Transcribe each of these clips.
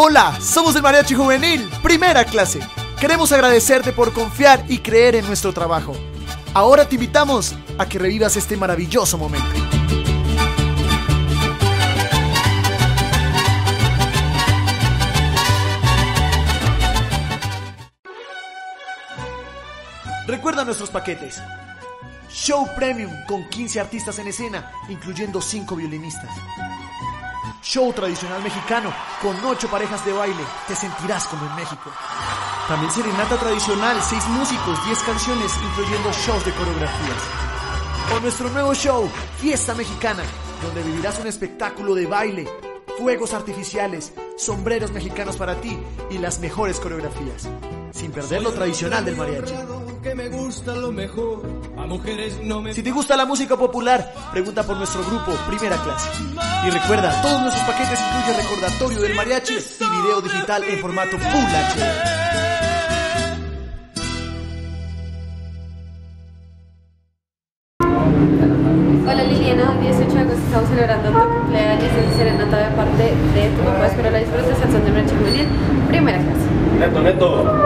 Hola, somos el Mariachi Juvenil, primera clase. Queremos agradecerte por confiar y creer en nuestro trabajo. Ahora te invitamos a que revivas este maravilloso momento. Recuerda nuestros paquetes. Show Premium con 15 artistas en escena, incluyendo 5 violinistas. Show tradicional mexicano con 8 parejas de baile, te sentirás como en México. También serenata tradicional, 6 músicos, 10 canciones, incluyendo shows de coreografías. O nuestro nuevo show, Fiesta Mexicana, donde vivirás un espectáculo de baile, fuegos artificiales, sombreros mexicanos para ti y las mejores coreografías, sin perder lo tradicional del mariachi. Si te gusta la música popular, pregunta por nuestro grupo Primera Clase. Y recuerda, todos nuestros paquetes incluyen recordatorio del mariachi y video digital en formato Full HD. Hola Liliana, 18 de agosto estamos celebrando tu cumpleaños en serenata de parte de tu papá. Espero la disfrutes al son de Mariachi Juvenil, primera clase. Neto.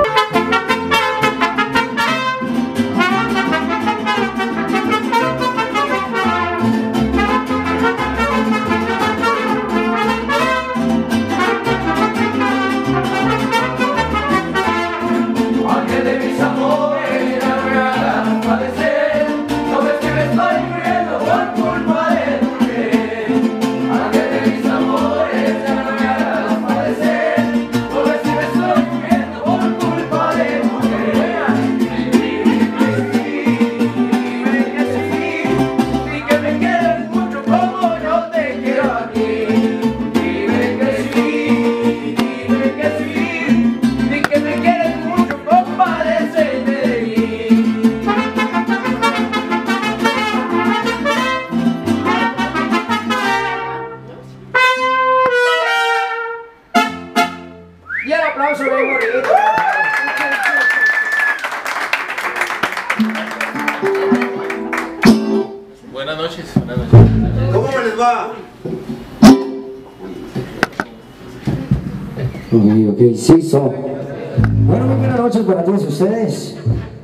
Y el aplauso bien bonito. Buenas noches, buenas noches. ¿Cómo me les va? Ok, sí, son. Bueno, muy buenas noches para todos ustedes.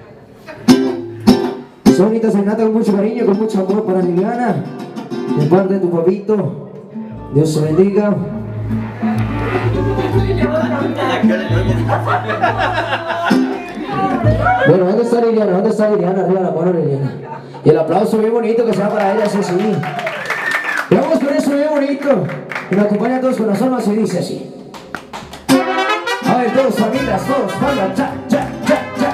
Son bonitas serenata con mucho cariño, con mucho amor para Liliana, de parte de tu papito. Dios te bendiga. Bueno, ¿dónde está Liliana? ¿Dónde está Liliana? Arriba la mano, Liliana. Y el aplauso bien bonito que sea para ella, sí, sí. Y vamos con eso bien bonito. Y me acompaña a todos con las almas y dice así. A ver, todos, familias, todos, palmas, cha, cha, cha, cha.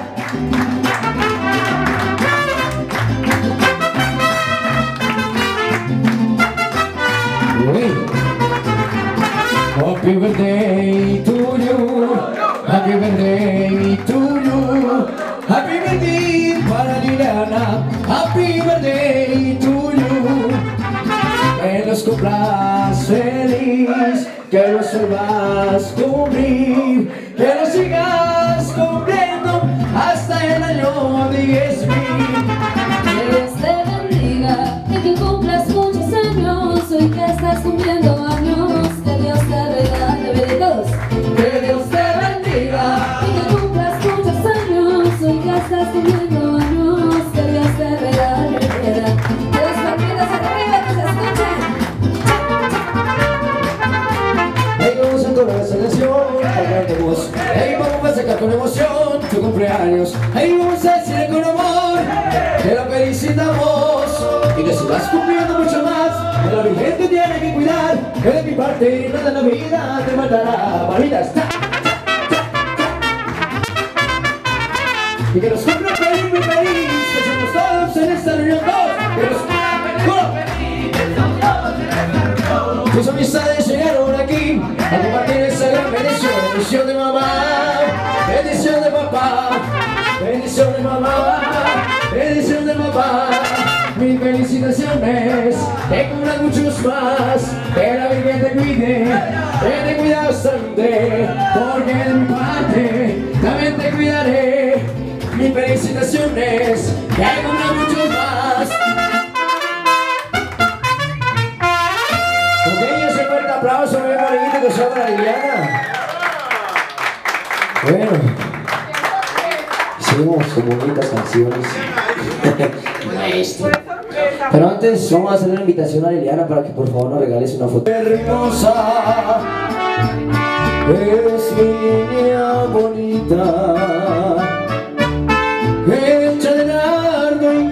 Happy birthday to you, happy birthday to you, happy birthday para Liliana, happy birthday to you. Que los cumplas feliz, que los vuelvas a cumplir, que los sigas cumpliendo hasta el año 10.000. Que Dios te bendiga, que tú cumplas muchos años, hoy que estás cumpliendo años, que Dios te regale todos. Que Dios te bendiga, Que tú cumplas muchos años, hoy que estás cumpliendo años, que Dios te regale vida. Que las palmitas arriba que se escuchen. hey, vamos a toda esa canción, cantemos. Hey, vamos a festejar con emoción tu cumpleaños. Hey, vamos a decirle con amor que lo felicitamos y que sigas cumpliendo mucho más. Que la Virgen te tiene que cuidar, que de mi parte nada en la vida te matará. Palitas, ta, ta, ta, ta. Y que nos cumpla feliz, muy feliz, que somos todos en esta reunión, todos. Que nos cumpla feliz, que somos todos en esta reunión. Tus amistades llegaron aquí a compartir esa gran bendición. Bendición de mamá, bendición de papá, bendición de mamá, bendición de papá. Mil felicitaciones, te cumplan muchos más. Que la Virgen te cuide, que te cuida bastante, porque de mi parte también te cuidaré. Mil felicitaciones, te cumplan muchos más. Ok, ese fuerte aplauso muy bonito que sea para Liliana. Bueno, seguimos con bonitas canciones. Maestro. Pero antes vamos a hacer una invitación a Liliana para que por favor nos regales una foto. Hermosa es mi niña bonita, hecha de nardo y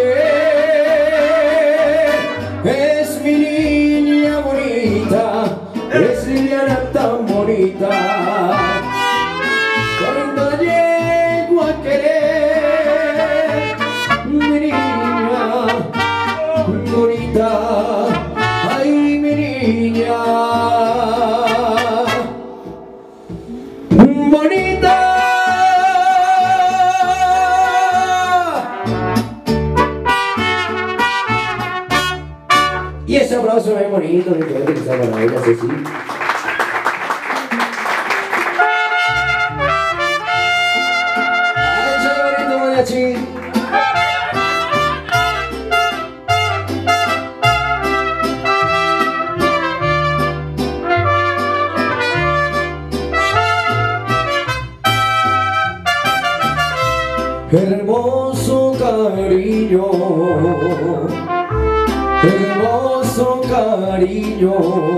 clavel. Es mi niña bonita, es Liliana tan bonita. Cuando llego a querer, mi niña bonita, ay mi niña bonita. Y ese abrazo es bonito, mi gente que está con ella, Ceci. Hermoso cariño, hermoso cariño,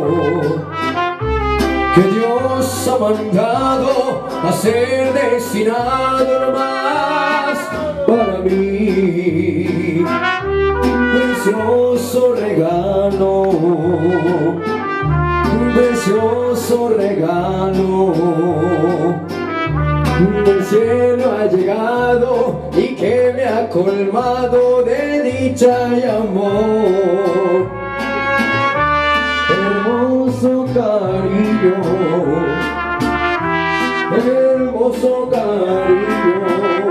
que Dios ha mandado a ser destinado nomás para mí. Precioso regalo, un precioso regalo del cielo ha llegado y que me ha colmado de dicha y amor. Hermoso cariño, hermoso cariño,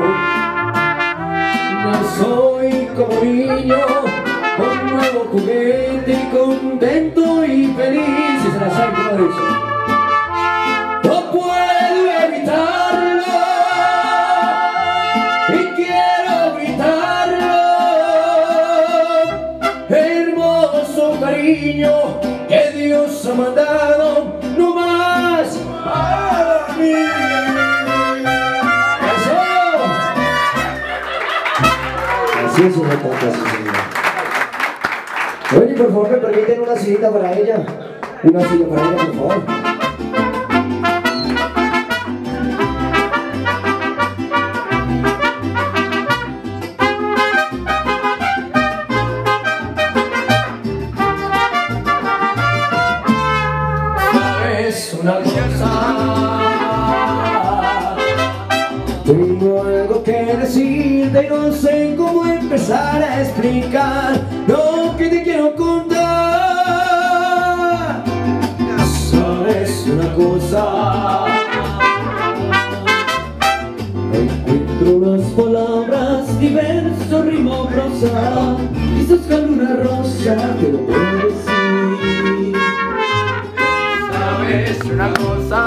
no soy como niño con nuevo juguete y contento y feliz. Y se la sabe como dice. No puedo evitarlo y quiero gritarlo. Hermoso cariño que Dios ha mandado no más para mí. ¡Eso! Así es una canción. Oye, por favor, me permiten una sillita para ella. Una silla para ella, por favor. Una cosa, tengo algo que decirte y no sé cómo empezar a explicar lo que te quiero contar. Sabes una cosa, encuentro las palabras, diverso ritmo, prosa, quizás con una rosa te lo puedo decir. Es una cosa,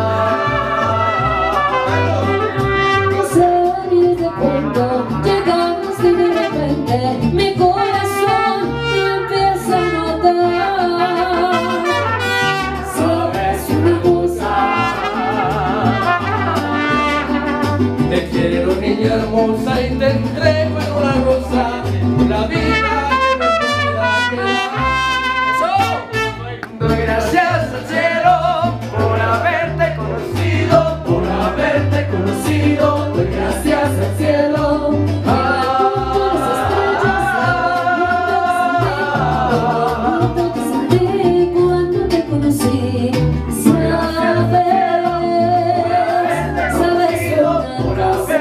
salir de pronto, llegamos y de repente mi corazón empieza a notar. Sabes una cosa, te quiero niña hermosa y te entrego en una rosa la vida que me pueda quedar. Doy gracias al cielo por haberte conocido, doy gracias al cielo. cuando te conocí, sabes una cosa,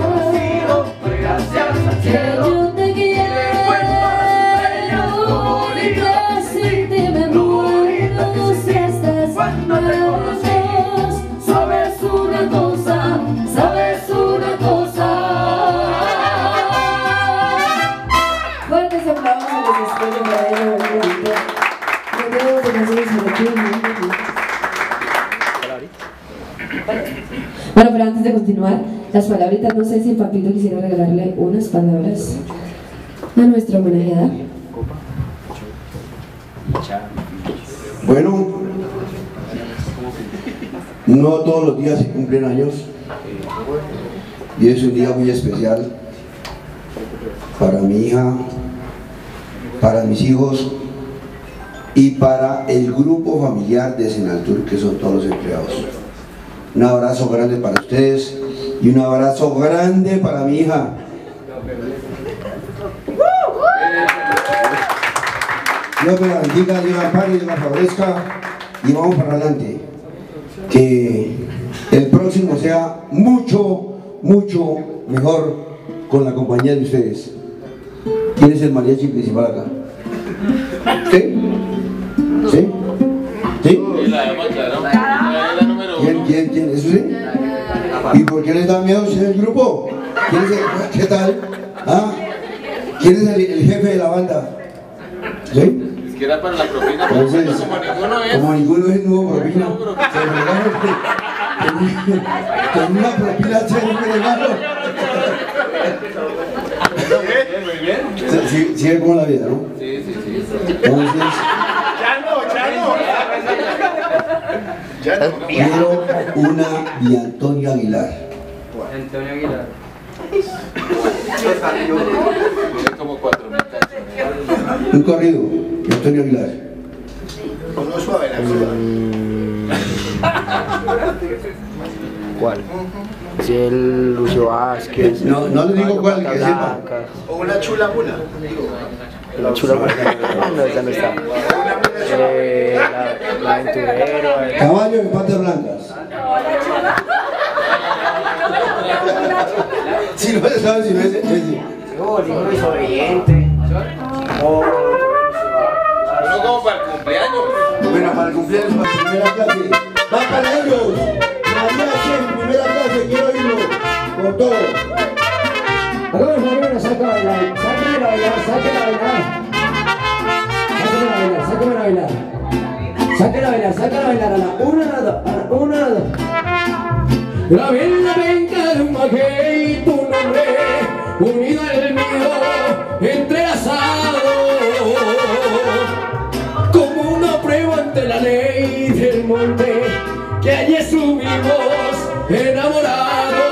que yo te quiero y casi te me muero si estás Cuando te conocí, sabes una cosa, sabes una cosa. Fuertes aplausos a los estrellas para ella, muy bonito. Me tengo que hacer eso aquí. Bueno, pero antes de continuar, las palabritas, no sé si el papito quisiera regalarle unas palabras a nuestra homenajeada. Bueno, No todos los días se cumplen años y es un día muy especial para mi hija, para mis hijos y para el grupo familiar de Senaltur, que son todos los empleados. Un abrazo grande para ustedes y un abrazo grande para mi hija. Dios me la bendiga, Dios la ampare, Dios la favorezca y vamos para adelante. Que el próximo sea mucho, mucho mejor con la compañía de ustedes. ¿Quién es el mariachi principal acá? ¿Sí? ¿Sí? ¿Sí? ¿Quién? ¿Eso sí? ¿Y por qué les da miedo si es el grupo? ¿Quién es el, ¿qué tal? ¿Ah? ¿Quién es el jefe de la banda? ¿Sí? Es que era para la propina, entonces, como ninguno es. Como ninguno es nuevo propina. Con una propina chévere me regalo. Muy bien. Sigue como la vida, ¿no? Sí. Entonces, quiero una de Antonio Aguilar. Antonio Aguilar. Tiene como 4.000 canciones. Un corrido de Antonio Aguilar. Uno suave, ¿Cuál? Si el Lucio Vázquez. No le digo cuál, que sepa. o una chula mula. La chula no, ya no está. La aventurero. Caballo en patas blancas. Si no se sabe, si no es. Lindo y sobreviviente. Uno como para el cumpleaños. Bueno, para el cumpleaños, para la primera clase. ¡Va para ellos! Mariachi en primera clase, quiero oírlo. Con todo. Hagamos la primera, sáquenla a bailar, sáquenla a bailar. Sáquenla a bailar. Sáquenla a bailar a la una, a la una. Grabé en la penca de un maguey tu nombre, unido al mío, entrelazado, como una prueba ante la ley del monte, que allí subimos enamorados.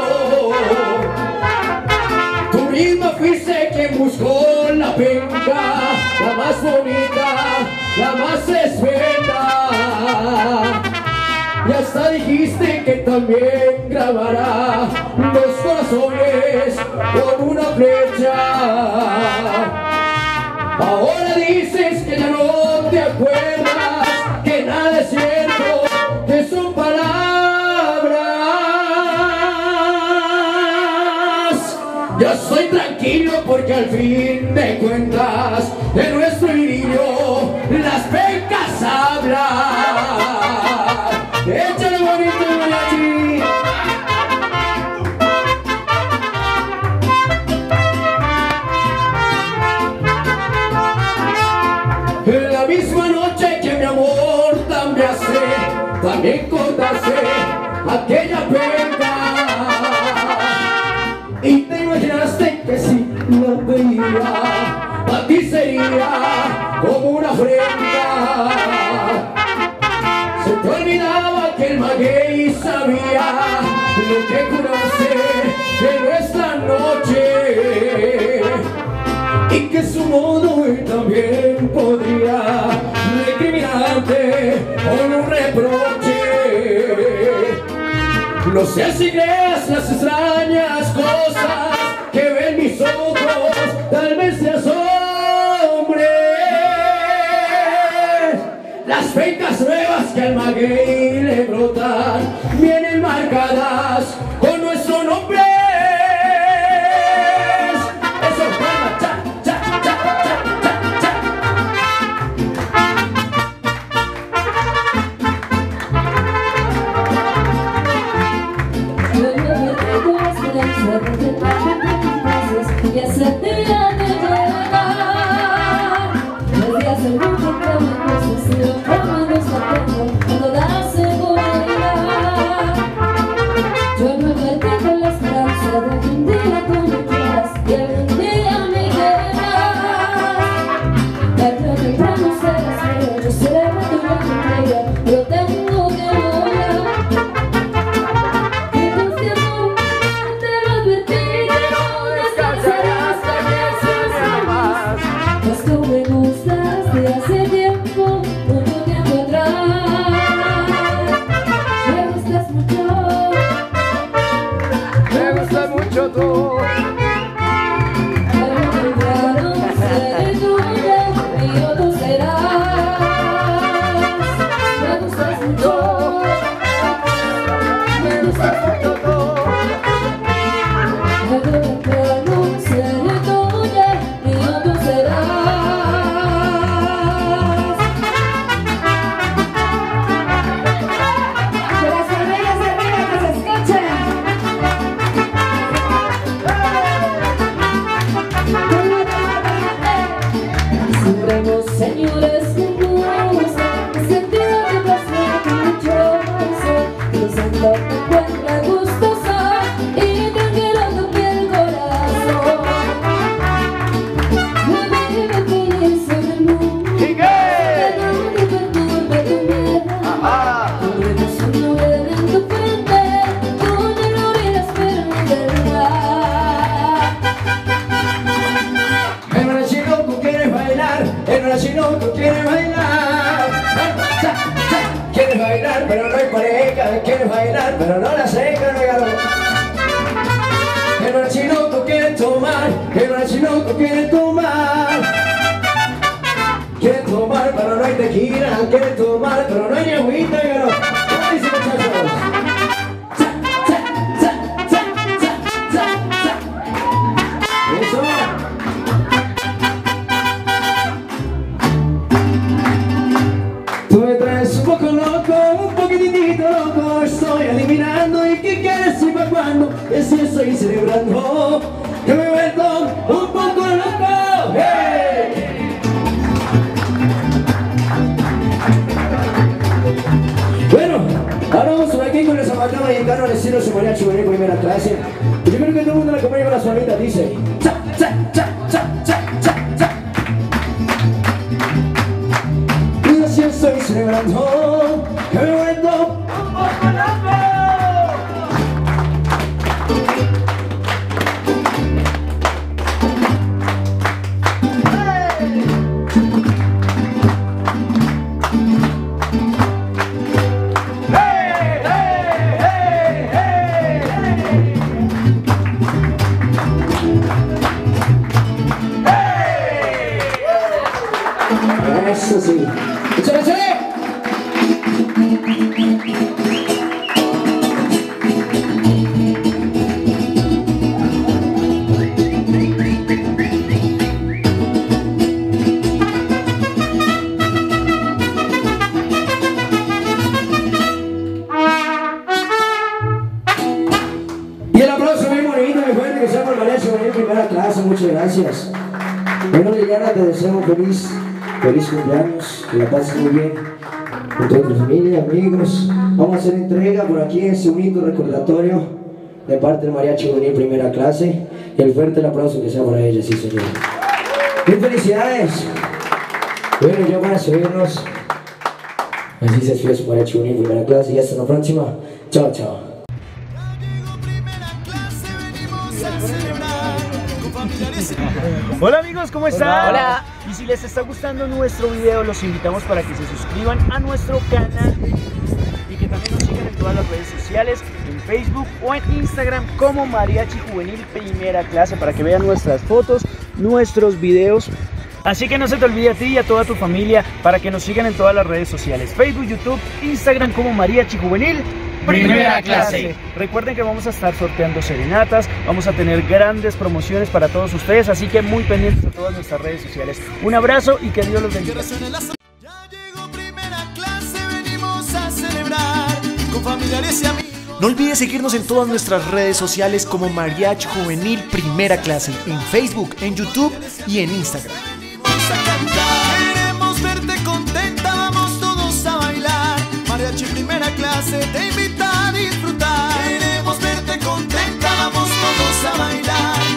Tú misma fuiste quien buscó la penca, la más bonita, la más esbelta. Y hasta dijiste que también grabará dos corazones con una flecha. Ahora dices que ya no te acuerdas, que nada es cierto, que son palabras. Ya estoy tranquilo porque al fin de cuentas de nuestro idilio las pencas hablan. ¡Échale bonito, mariachi! En la misma noche que mi amor cambiaste, también cortaste aquella penca. Y te imaginaste que si la veía, a ti sería como una afrenta. Se te olvidaba que el maguey sabía lo que curaste de nuestra noche, y que su modo él también podría recriminarte con un reproche. No sé si creas las extrañas cosas que ven mis ojos, tal vez te asombres. Las pencas nuevas que al maguey le brotan vienen marcadas con nuestro nombre. Eso palma, cha, cha, cha, cha, cha, cha. Y ese día de llegar, los días en mucho que me sigo como no sabemos cuando das El Chinoco quiere bailar. Quiere bailar, pero no hay pareja. Quiere bailar, pero no la seca, regalo. El Chinoco quiere tomar. El Chinoco quiere tomar. Quiere tomar, pero no hay tequila. Quiere tomar, pero no hay agüita, regalo. ¿Cómo dice, muchachos? Eso. Tú me traes un poco loco, un poquitito loco. Estoy adivinando y qué quieres y para cuándo. Que si estoy celebrando, que me he vuelto un poco loco. ¡Hey! Bueno, ahora vamos por aquí con el zapateo mexicano al estilo su mariachi juvenil primera clase. Y yo creo que todo el mundo la acompaña con las palmitas, dice cha, cha, cha, cha, cha, cha, cha. Y así estoy celebrando que me he vuelto un poco loco. Eso sí. ¡Échale, échale! Y el aplauso bien bonito, mi fuerte, que sea por mariachi juvenil primera clase. Muchas gracias. Bueno, Liliana, te deseo feliz cumpleaños, que la pases muy bien con toda tu familia, amigos. Vamos a hacer entrega por aquí en este bonito recordatorio de parte del mariachi juvenil primera clase. Y el fuerte el aplauso que sea para ella, sí señor. ¡Mil felicidades! Bueno, ya para subirnos, así se despide su mariachi juvenil primera clase y hasta la próxima. Chao, chao. Hola amigos, ¿cómo están? Hola. Y si les está gustando nuestro video, los invitamos para que se suscriban a nuestro canal y que también nos sigan en todas las redes sociales, en Facebook o en Instagram como Mariachi Juvenil Primera Clase, para que vean nuestras fotos, nuestros videos. Así que no se te olvide a ti y a toda tu familia para que nos sigan en todas las redes sociales, Facebook, YouTube, Instagram como Mariachi Juvenil Primera Clase. Recuerden que vamos a estar sorteando serenatas, vamos a tener grandes promociones para todos ustedes, así que muy pendientes de todas nuestras redes sociales. Un abrazo y que Dios los bendiga. Ya llegó Primera Clase, venimos a celebrar con familiares y amigos. No olvides seguirnos en todas nuestras redes sociales como Mariachi Juvenil Primera Clase, en Facebook, en YouTube y en Instagram. Queremos verte contenta, vamos todos a bailar. Mariachi Primera Clase te invita a disfrutar. Queremos verte contenta, vamos todos a bailar.